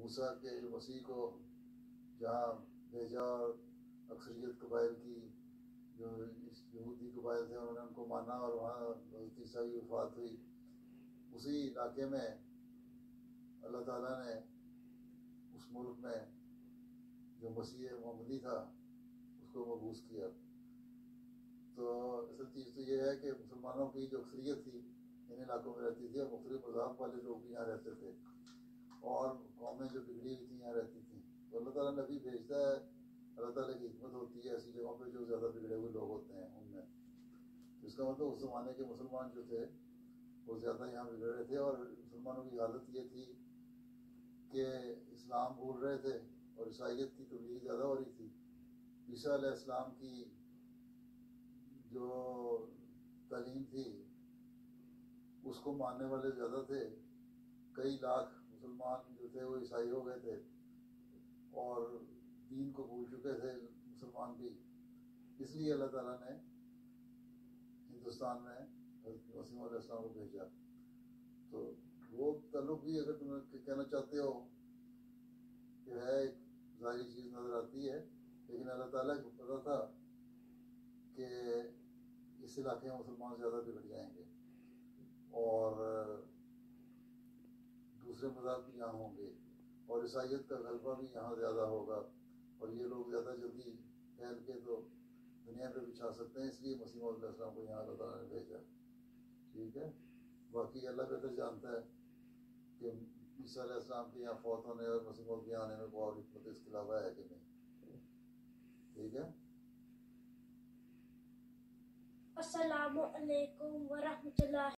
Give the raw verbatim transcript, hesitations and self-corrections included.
موسیٰ کے مسیح کو جہاں بھیجا اور اکثریت قبائل کی جو یہودی قبائل تھے انہوں نے ان کو مانا اور وہاں حضرت عیسیٰ کی وفات ہوئی، اسی علاقے میں اللہ تعالیٰ نے اس ملک میں جو مسیح محمدی تھا اس کو مبعوث کیا۔ تو اصل چیز تو یہ ہے کہ مسلمانوں کی جو اکثریت تھی ان علاقوں میں رہتی تھی اور مختلف مذاہب والے لوگ بھی یہاں رہتے تھے اور قومیں جو بگڑی ہوئی تھیں یہاں رہتی تھیں۔ تو اللہ تعالیٰ نبی بھیجتا ہے، اللہ تعالیٰ کی حکمت ہوتی ہے ایسی جگہوں پہ جو زیادہ بگڑے ہوئے لوگ ہوتے ہیں ان میں۔ تو اس کا مطلب اس زمانے کے مسلمان جو تھے وہ زیادہ یہاں بگڑ رہے تھے اور مسلمانوں کی حالت یہ تھی کہ اسلام بھول رہے تھے اور عیسائیت کی تبلیغ زیادہ ہو رہی تھی۔ عیسیٰ علیہ السلام کی جو تعلیم تھی اس کو ماننے والے زیادہ تھے، کئی لاکھ مسلمان جو تھے وہ عیسائی ہو گئے تھے اور دین کو بھول چکے تھے مسلمان بھی۔ اس لیے اللہ تعالیٰ نے ہندوستان میں حضرت مسیح علیہ السلام کو بھیجا۔ تو وہ تعلق بھی اگر تم کہنا چاہتے ہو کہ ہے ایک ظاہری چیز نظر آتی ہے، لیکن اللہ تعالیٰ کو پتہ تھا کہ اس علاقے میں مسلمان زیادہ بگڑ جائیں گے اور دوسرے مذاہب بھی یہاں ہوں گے اور عیسائیت کا غلبہ بھی یہاں زیادہ ہوگا اور یہ لوگ زیادہ جلدی پھیل کے تو دنیا پہ بچھا سکتے ہیں، اس لیے مسیح علیہ السلام کو یہاں اللہ تعالیٰ نے بھیجا۔ ٹھیک ہے، باقی اللہ بہتر جانتا ہے کہ عیسیٰ علیہ السلام کے یہاں فوت ہونے اور مسیح موعود کے آنے میں کوئی اور حکمت اس کے علاوہ ہے کہ نہیں۔ ٹھیک ہے، السلام علیکم ورحمۃ اللہ